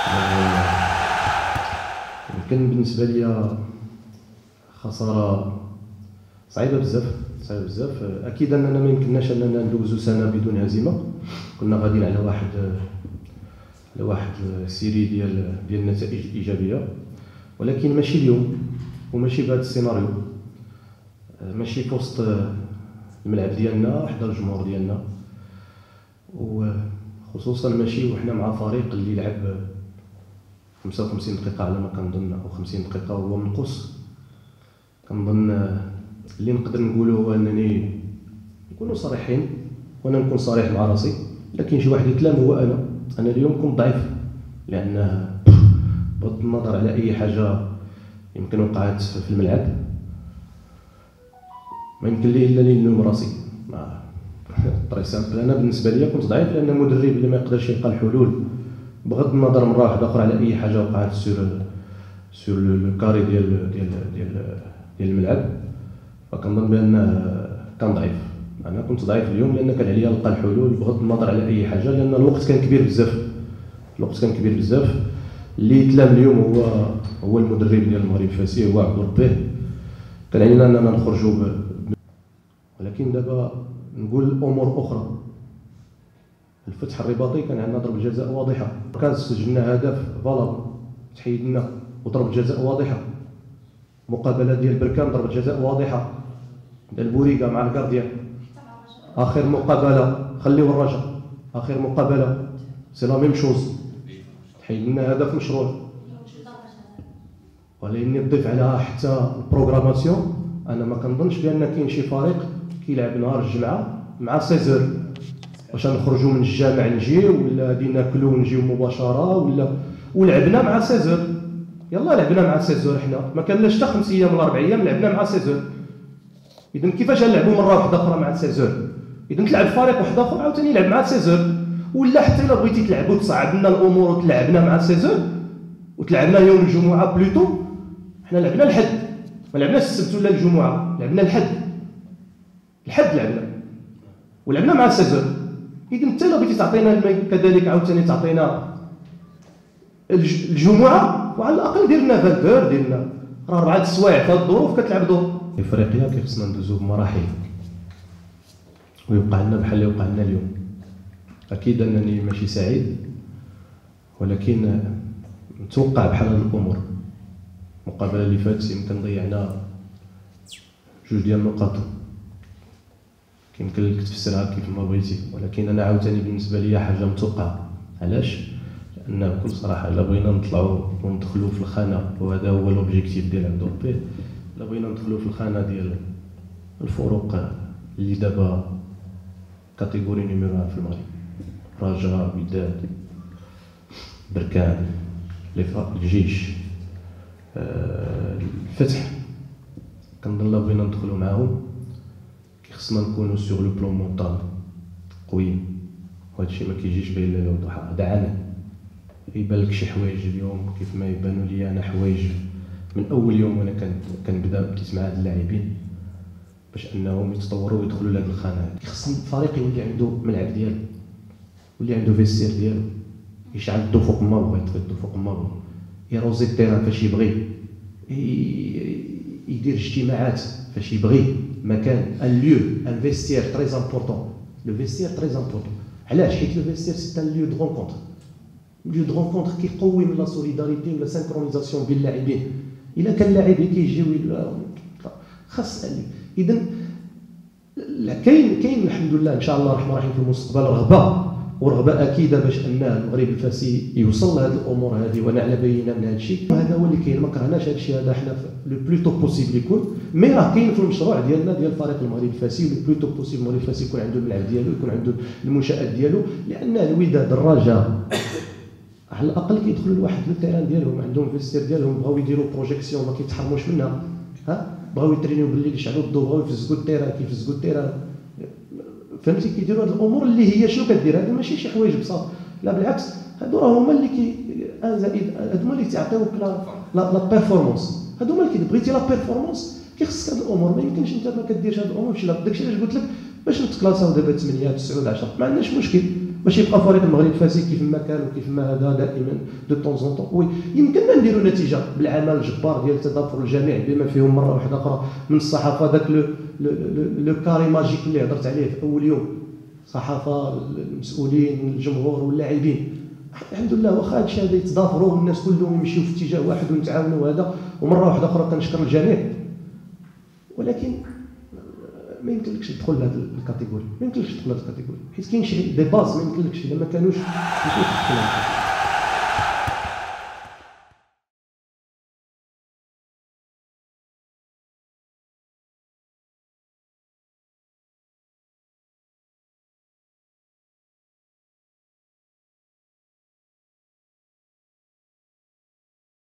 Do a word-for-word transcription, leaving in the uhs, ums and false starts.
يمكن بالنسبه لي خساره صعيبه بزاف صعيبه بزاف. اكيد اننا ما يمكنناش اننا ندوزو سنه بدون هزيمه، كنا غاديين على واحد على واحد سيري ديال ديال النتائج الايجابيه، ولكن ماشي اليوم وماشي بهذا السيناريو، ماشي في وسط الملعب ديالنا حدا الجمهور ديالنا، وخصوصا ماشي وحنا مع فريق اللي لعب خمسة وخمسين دقيقه على ما كنظن او خمسين دقيقه وهو منقص. كنظن اللي نقدر نقوله هو انني نكونوا صريحين وانا نكون صريح مع راسي، لكن شي واحد يتلام هو انا انا اليوم كنت ضعيف، لان بغض النظر على اي حاجه يمكن وقعت في الملعب ما يمكن لي الا لي نلوم راسي. طري سامبل، انا بالنسبه لي كنت ضعيف لان مدرب اللي ما يقدرش يلقى الحلول بغض النظر مره واحده اخرى على اي حاجه وقعت سور سور لو كاري ديال ديال ديال ديال الملعب، فكنظن بان كان ضعيف. انا كنت ضعيف اليوم لان كان عليا نلقى الحلول بغض النظر على اي حاجه، لان الوقت كان كبير بزاف الوقت كان كبير بزاف. اللي تلام اليوم هو هو المدرب ديال المغرب الفاسي، هو عبد ربه. كان علينا اننا نخرجوا ب... ولكن دابا نقول امور اخرى. الفتح الرباطي كان عندنا ضربه جزاء واضحه، كان سجلنا هدف فالابل تحيدنا وضربه جزاء واضحه. مقابله ديال بركان ضربه جزاء واضحه ديال بوريكا مع الكارديان. اخر مقابله خليو الرجاء، اخر مقابله سي لا ميم شوز تحيدنا هدف مشروع. ولكن نضيف على حتى البروغراماسيون، انا ما كنظنش بان كاين شي فريق كيلعب نهار الجمعه مع سيزور واش نخرجوا من الجامع نجيو ولا غادي ناكلوا ونجيو مباشره ولا ولعبنا مع سيزور. يلا لعبنا مع سيزور، حنا ما كانلاش حتى خمس ايام ولا اربع ايام لعبنا مع سيزور. اذا كيفاش غنلعبوا مره واحده اخرى مع سيزور؟ اذا تلعب فريق واحد اخر عاوتاني يلعب مع سيزور، ولا حتى الا بغيتي تلعبوا تصعب لنا الامور وتلعبنا مع سيزور وتلعبنا يوم الجمعه بلوتو. حنا لعبنا الحد، ما لعبناش السبت ولا الجمعه، لعبنا الحد الحد لعبنا ولعبنا مع سيزور. اذا انت لو بغيتي تعطينا كذلك عاوتاني تعطينا الجمعه وعلى الاقل دير لنا فالدور، دير لنا راه اربعه السوايع في هذه الظروف كتلعب دور. افريقيا كيخصنا ندوزو بمراحل ويوقع لنا بحال اللي وقع لنا اليوم. اكيد انني ماشي سعيد، ولكن متوقع بحال هذه الامور. المقابله اللي فاتت يمكن ضيعنا جوج ديال النقاط، يمكن لك تفسرها كيف ما بغيتي، ولكن انا عاوتاني بالنسبه لي حاجه متوقعه. علاش؟ لان بكل صراحه الا بغينا نطلعوا وندخلوا في الخانه، وهذا هو لوبجيكتيف ديال عبد ربي، الا بغينا ندخلوا في الخانه ديال الفروق اللي دابا كاتيجوري نيميرو واحد في المغرب، رجاء، وداد، بركان، الجيش، الفتح، كنظن الا بغينا ندخلوا معاهم خصنا نكونوا سوغ لو بلون مونطال قويين، وهذا الشيء ما كيجيش باين لا يوضح. هذا عمل يبان لك شي حوايج اليوم كيف ما يبانوا لي انا حوايج من اول يوم وانا كنبدا بديت مع هاد اللاعبين باش انهم يتطوروا ويدخلوا لهاد الخانه هادي. خص الفريق يولي عنده ملعب ديالو، يولي عنده فيستير ديالو، يشعل الضو فوق ما بغا، يطفي الضو فوق ما بغا، يروزي التيران فاش يبغي، يدير اجتماعات فاش يبغي. مكان ان ليو ان فيستير تري امبورطون. لو فيستير تري امبورطون. علاش؟ حيت لو فيستير سي ان ليو دو رونكونتر، ليو دو رونكونتر كيقوي من لا سوليداريتي ولا سانكرونيزاسيون بين اللاعبين. الا كان اللاعبين كيجيو خاص. اذا كاين كاين الحمد لله ان شاء الله الرحمن الرحيم في المستقبل رغبه ورغبه اكيده باش ان المغرب الفاسي يوصل لهذه الامور هذه، وانا على بينه من هذا الشيء. هذا هو اللي كاين، ما كرهناش هذا الشيء هذا، حنا لو بلوتو بوسيبل يكون، مي راه كاين في المشروع ديالنا ديال الفريق المغرب الفاسي لو بلوتو بوسيبل المغرب الفاسي يكون عنده الملعب ديالو، يكون عنده المنشات ديالو، لان الوداد الرجاء على الاقل كيدخلوا لواحد التيران ديالهم، عندهم فيستير ديالهم، بغاو يديروا بروجيكسيون ما كيتحرموش منها، ها بغاو يترينيو بالليل يشعلوا الضو، بغاو يفزقوا التيران كيفزقوا التيران، فهمتي؟ كيديروا هذه الامور اللي هي شنو كدير. هذا ماشي شي حوايج بصح، لا بالعكس، هادو راه هما اللي كي زائد، هادو هما اللي تيعطيوك لا لا بيرفورمانس، هادو هما اللي بغيتي لا بيرفورمانس كيخصك هاد الامور. ما يمكنش انت ما كديرش هاد الامور. ماشي داكشي علاش قلت لك باش نتكلاساو دابا ثمانية تسعة عشرة ما عندناش مشكل، باش يبقى فريق المغرب فاسي كيف ما كان وكيف ما هذا دائما دو طون زون طون. وي يمكننا نديروا نتيجه بالعمل الجبار ديال تضافر الجميع بما فيهم مره واحده اخرى من الصحافه. ذاك لو لو كاري ماجيك اللي هضرت عليه في اول يوم، صحافه المسؤولين الجمهور واللاعبين، الحمد لله واخا هادشي هذا يتضافروا والناس كلهم يمشيو في اتجاه واحد ونتعاونوا هذا. ومره واحده اخرى كنشكر الجميع، ولكن ما يمكنلكش تدخل لهذه الكاتيجوري، ما يمكنلكش تدخل لهذه الكاتيجوري حيت كاين شي دي باز ما يمكنلكش الا ما كانوش ما يمكنلكش تدخل.